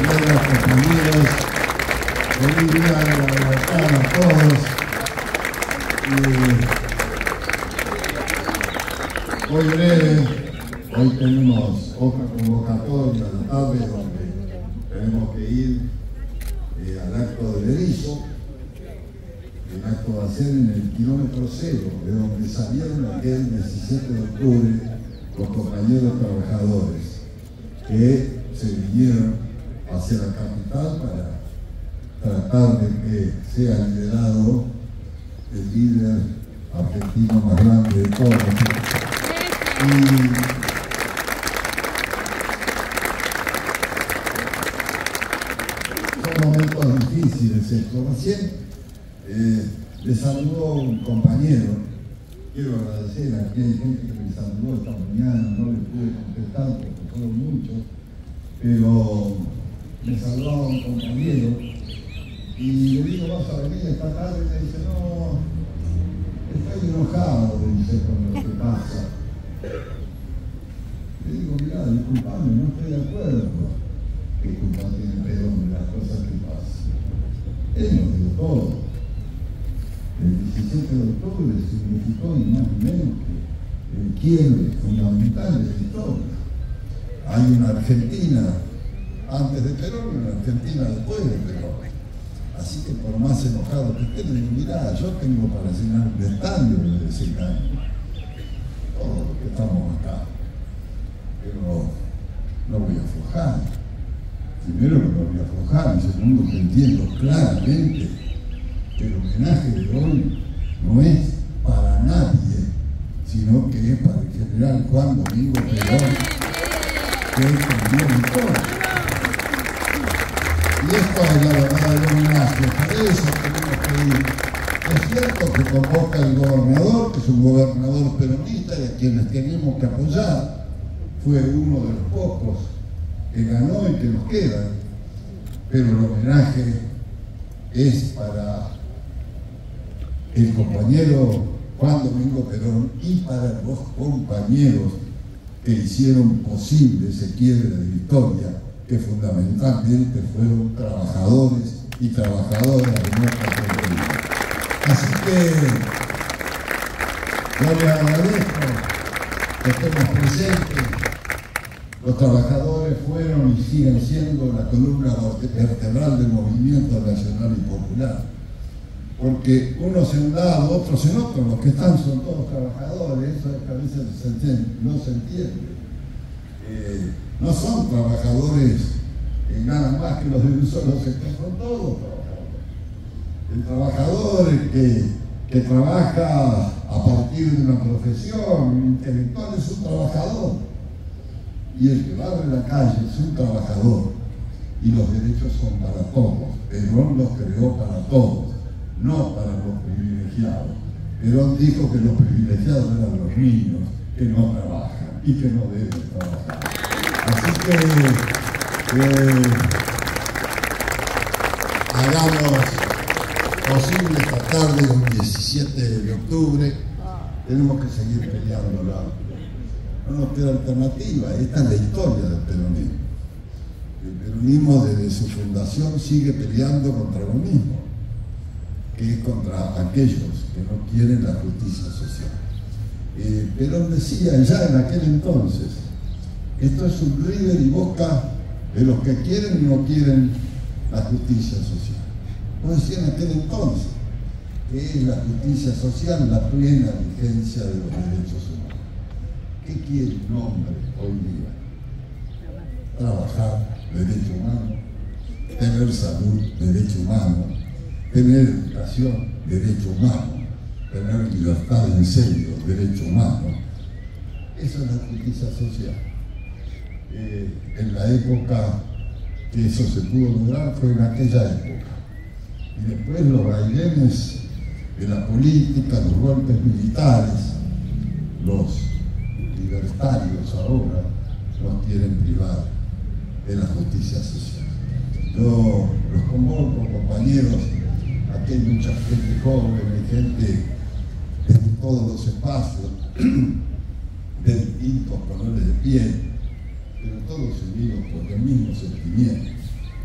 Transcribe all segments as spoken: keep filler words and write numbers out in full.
compañeras, compañeros, feliz día de la libertad a todos. Y hoy breve, hoy tenemos otra convocatoria a la tarde donde tenemos que ir eh, al acto de Berizo. El acto va a ser en el kilómetro cero, de donde salieron aquel diecisiete de octubre los compañeros trabajadores que se vinieron hacia la capital para tratar de que sea liderado el líder argentino más grande de todos. Y son momentos difíciles esto. Recién Eh, le saludó un compañero. Quiero agradecer a aquella gente que me saludó esta mañana, no le pude contestar porque fueron muchos, pero me saludó un compañero y le digo, vas a venir esta tarde, y me dice, no, estoy enojado, dice, con lo que pasa. Le digo, mirá, disculpame, no estoy de acuerdo. ¿Qué culpa tiene Perón de las cosas que pasan? Él nos dio todo. El diecisiete de octubre significó ni más ni menos que el quiebre fundamental de la historia. Hay una Argentina antes de Perón y una Argentina después de Perón. Así que por más enojado que estén, digo, mirá, yo tengo para llenar un estadio de cien años. Todos los que estamos acá. Pero no voy a aflojar. Primero que no voy a aflojar, y segundo que entiendo claramente que el homenaje de hoy no es para nadie, sino que es para el general Juan Domingo Perón, que es también mi todo. Y esto es la verdad del homenaje, por eso tenemos que ir. Es cierto que convoca el gobernador, que es un gobernador peronista y a quienes tenemos que apoyar. Fue uno de los pocos que ganó y que nos queda, pero el homenaje es para el compañero Juan Domingo Perón y para los compañeros que hicieron posible ese quiebre de la historia, que fundamentalmente fueron trabajadores y trabajadoras de nuestra Argentina. Así que yo les agradezco que estemos presentes. Los trabajadores fueron y siguen siendo la columna vertebral del movimiento nacional y popular. Porque unos en un lado, otros en otro, los que están son todos trabajadores, eso es que a veces no se entiende. Eh, no son trabajadores eh, nada más que los de un solo sector, son todos trabajadores. El trabajador que, que trabaja a partir de una profesión, un intelectual es un trabajador. Y el que barre la calle es un trabajador. Y los derechos son para todos. Perón los creó para todos, no para los privilegiados. Perón dijo que los privilegiados eran los niños que no trabajan y que no deben trabajar. Así que eh, hagamos posible esta tarde, el diecisiete de octubre, tenemos que seguir peleándola. No nos queda alternativa, esta es la historia del peronismo. El peronismo desde su fundación sigue peleando contra lo mismo, que es contra aquellos que no quieren la justicia social. Eh, Perón decía ya en aquel entonces, esto es un River y Boca de los que quieren y no quieren la justicia social. Lo decía en aquel entonces, que es la justicia social la plena vigencia de los derechos humanos. ¿Qué quiere un hombre hoy día? Trabajar, derecho humano; tener salud, derecho humano; tener educación, derecho humano; tener libertad en serio, derecho humano. Esa es la justicia social. Eh, en la época que eso se pudo lograr fue en aquella época. Y después los vaivenes de la política, los golpes militares, los libertarios ahora nos quieren privar de la justicia social. Yo los convoco, compañeros, aquí hay mucha gente joven, hay gente de todos los espacios, de distintos colores de piel, pero todos unidos por el mismo sentimiento,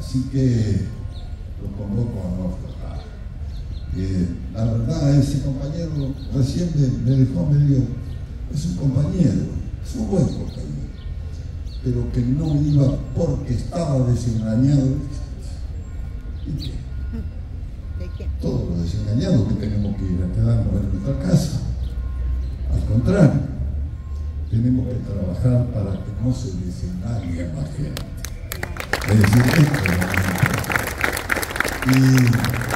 Así que lo convoco a no aflojar. Eh, la verdad, ese compañero recién me, me dejó medio, es un compañero, es un buen compañero, pero que no iba porque estaba desengañado. ¿Y qué? ¿De qué? Todos los desengañados que tenemos que ir a quedarnos en nuestra casa. Al contrario, tenemos que trabajar para que no se desengañe a más gente. Es decir, esto es lo que importa. Y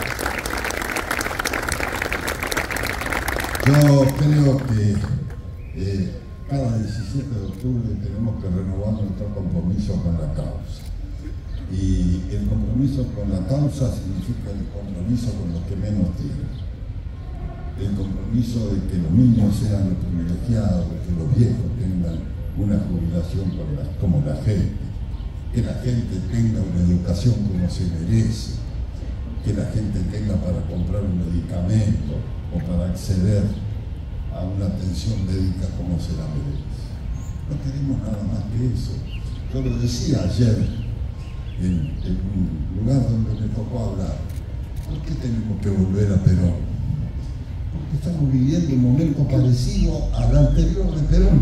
yo creo que eh, cada diecisiete de octubre tenemos que renovar nuestro compromiso con la causa. Y el compromiso con la causa significa el compromiso con los que menos tienen. El compromiso de que los niños sean los privilegiados, que los viejos tengan una jubilación como la gente, que la gente tenga una educación como se merece, que la gente tenga para comprar un medicamento o para acceder a una atención médica como se la merece. No queremos nada más que eso. Yo lo decía ayer en, en un lugar donde me tocó hablar. ¿Por qué tenemos que volver a Perón? Porque estamos viviendo un momento parecido al anterior de Perón.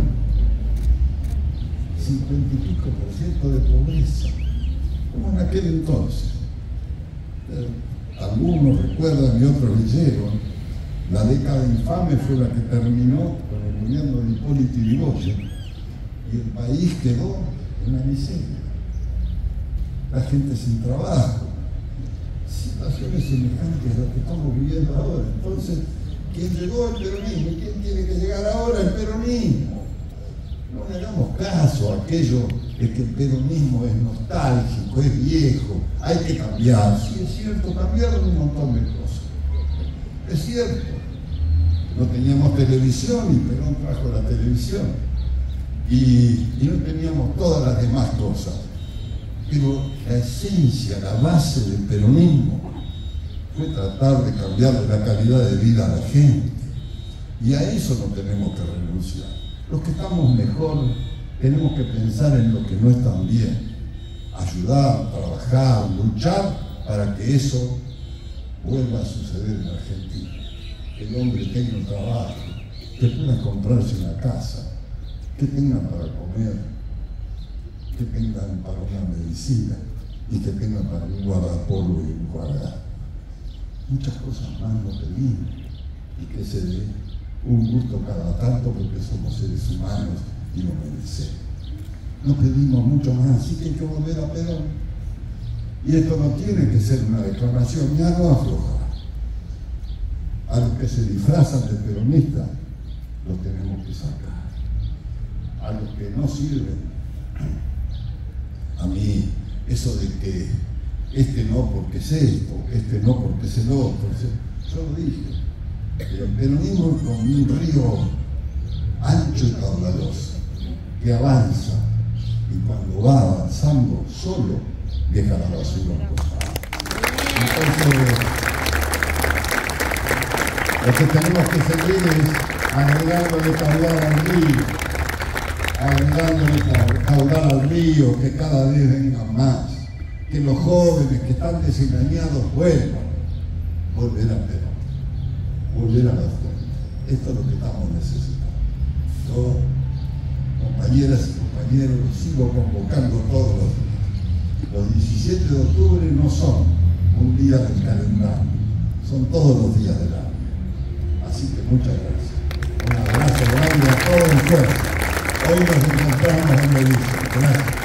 cincuenta y pico por ciento de pobreza, como en aquel entonces. Pero algunos recuerdan y otros leyeron, la década infame fue la que terminó con el gobierno de Hipólito Yrigoyen y el país quedó en la miseria. La gente sin trabajo, situaciones semejantes a las que estamos viviendo ahora. Entonces, ¿quién llegó? El peronismo. ¿Quién tiene que llegar ahora? El peronismo. No le hagamos caso a aquello de que el peronismo es nostálgico, es viejo, hay que cambiar. Sí, es cierto, cambiaron un montón de cosas. Es cierto. No teníamos televisión y Perón trajo la televisión. Y, y no teníamos todas las demás cosas. Pero la esencia, la base del peronismo fue tratar de cambiarle la calidad de vida a la gente. Y a eso no tenemos que renunciar. Los que estamos mejor tenemos que pensar en lo que no están bien, ayudar, trabajar, luchar para que eso vuelva a suceder en Argentina. Que el hombre tenga un trabajo, que pueda comprarse una casa, que tengan para comer, que tengan para una medicina y que tengan para un guardapolvo y un guardar. Muchas cosas más no pedimos y que se dé un gusto cada tanto porque somos seres humanos y lo merecemos. No pedimos mucho más, así que hay que volver a Perón. Y esto no tiene que ser una declaración, ya no aflojar. A los que se disfrazan de peronistas, los tenemos que sacar. A los que no sirven, a mí, eso de que este no porque es esto, este no porque es el otro, yo lo dije. El peronismo es como un río ancho y caudaloso, que avanza, y cuando va avanzando solo, deja la basura a un costado. Entonces, lo que tenemos que seguir es agregándole caudal al río, agregándole caudal al río, que cada vez vengan más, que los jóvenes que están desengañados vuelvan, volver a Perón. Volver a la fuente. Esto es lo que estamos necesitando. Yo, compañeras y compañeros, los sigo convocando todos los días. Los diecisiete de octubre no son un día del calendario, son todos los días del año. Así que muchas gracias. Un abrazo grande a todos ustedes. Hoy nos encontramos en Belice. Gracias.